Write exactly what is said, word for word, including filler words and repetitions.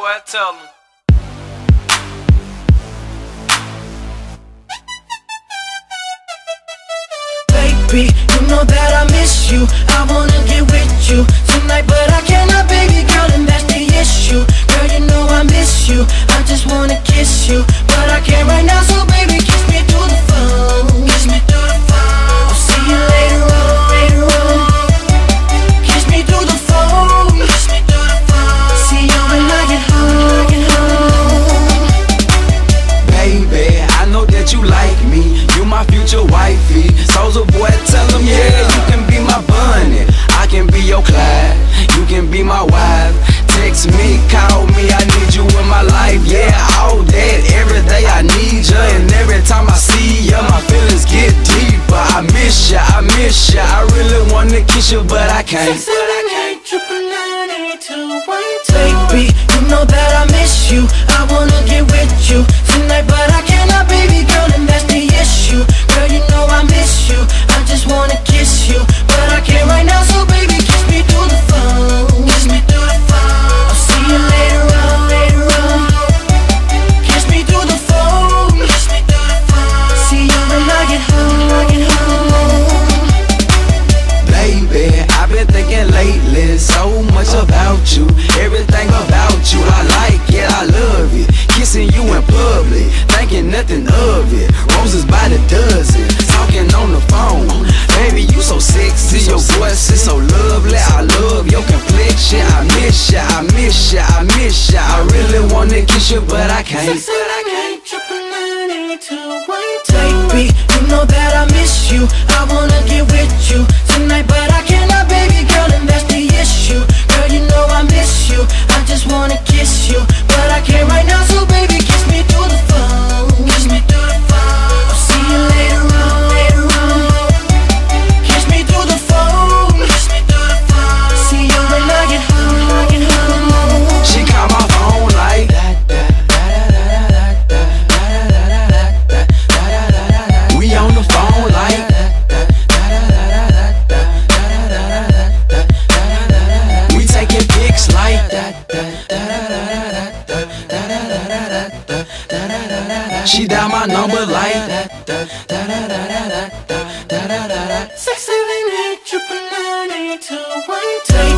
boy, tell me. Baby, you know that I miss you. I wanna get with you tonight, but I cannot, baby girl, and that's the issue. Girl, you know I miss you. I just wanna kiss you, but I can't right now, so baby, kiss me through the phone. Kiss me through the phone. I'll see you later on, later on. Kiss me through the phone. Kiss me through the phone. See you when I get home. Get home. Baby, I know that you like me. You my future wifey. Soulja boy, tell him, yeah, you can be my bunny. I can be your Clyde. You can be my wife. Text me, call me, I need you in my life. Yeah, all that, every day I need you. And every time I see you, my feelings get deeper. I miss you, I miss you. I really wanna kiss you, but I can't. But I can't. Triple nine eight two one two. Baby, you know that I miss you. I wanna get with you tonight, but I cannot, baby girl, and that's the issue. Girl, you know I miss you. I just wanna kiss you, but I can't right now, so baby, kiss me through the phone. Kiss me through the phone. I'll see you later on, later on. Kiss me through the phone. Kiss me through the phone. See you when I get home. I get home. Baby, I've been thinking lately so much about you. Everything about you, I like it, I love it. Kissing you in public, thinking nothing of it. Roses by the dozen, talking on the phone. Baby, you so sexy, your voice is so lovely. I love your complexion, I miss ya, I miss ya, I miss ya. I really wanna kiss you, but I can't. But I can't. Triple nine eight two one two. Baby, you know that I miss you. I wanna get with you tonight, but I cannot, baby girl, and that's the issue. Girl, you know I miss you. I just wanna kiss you, but I can't right now, so baby, kiss me through the phone. Kiss me through the phone. I'll see you later on, later on. Kiss me through the phone. Kiss me through the phone. See you when I get home. I get home. She call my phone like we on the phone like we taking pics like she dial my number like Six, seven, eight, triple nine, eight, two, one, two.